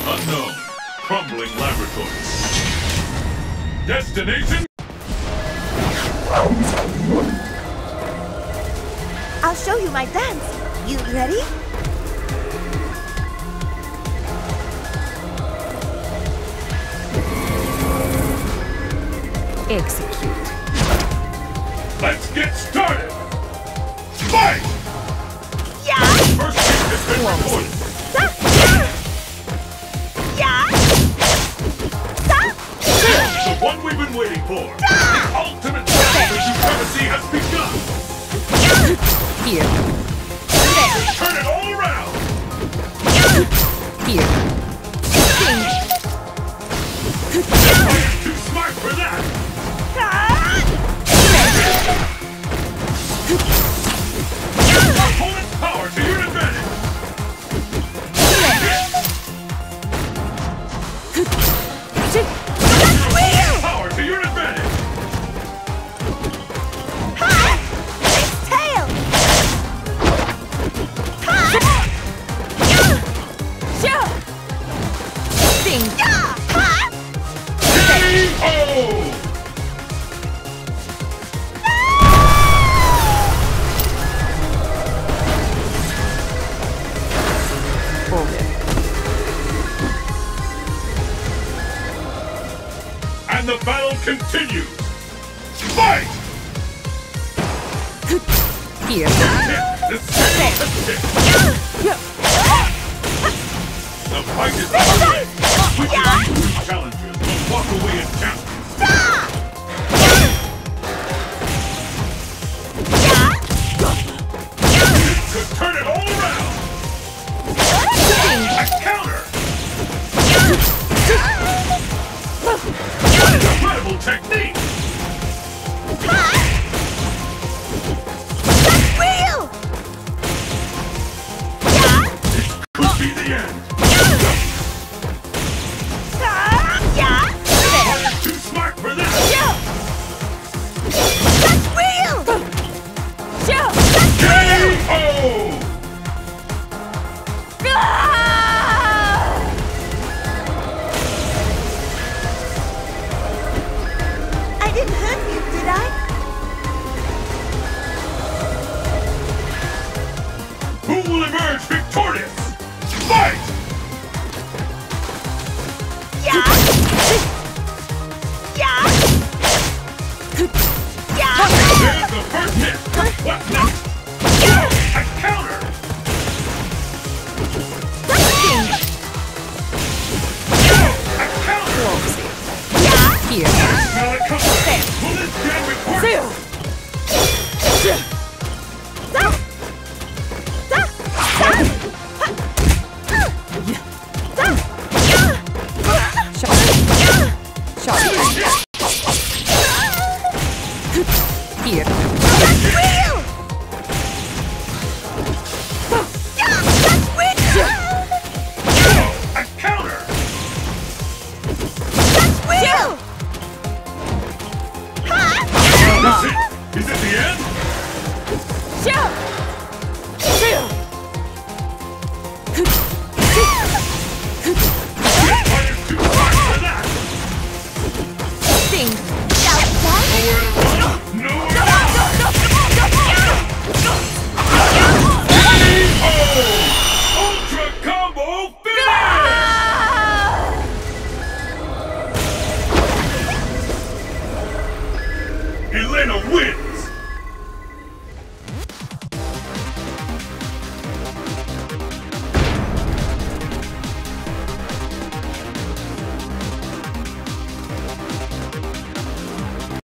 Unknown. Crumbling laboratory. Destination? I'll show you my dance. You ready? Execute. Let's get started! Fight! Yeah! First hit has been recorded. Yeah! The one we've been waiting for! The ultimate battle of supremacy has begun! Here. Turn it all around! Here. Sting. You're too smart for that! Opponent's power to your advantage! Power to your advantage! Tail! Sting. K.O. And the battle continues! Fight! Here. The same hit! The fight is underway! We can beat challengers and walk away as champions! Could turn it all around! A counter! Incredible technique! Could be the end! You're too smart for this! K.O. I didn't hurt you, did I? Who will emerge victorious? Fight! Yeah! There's the first hit! What's next? A counter! A counter! Here. Smell it coming! Will this jam report? Shot. Here. A counter! That's it! Is it the end? Fighter's too smart for that! Sting. Nowhere to run! Nowhere to K.O. Ultra Combo Finish! Elena wins!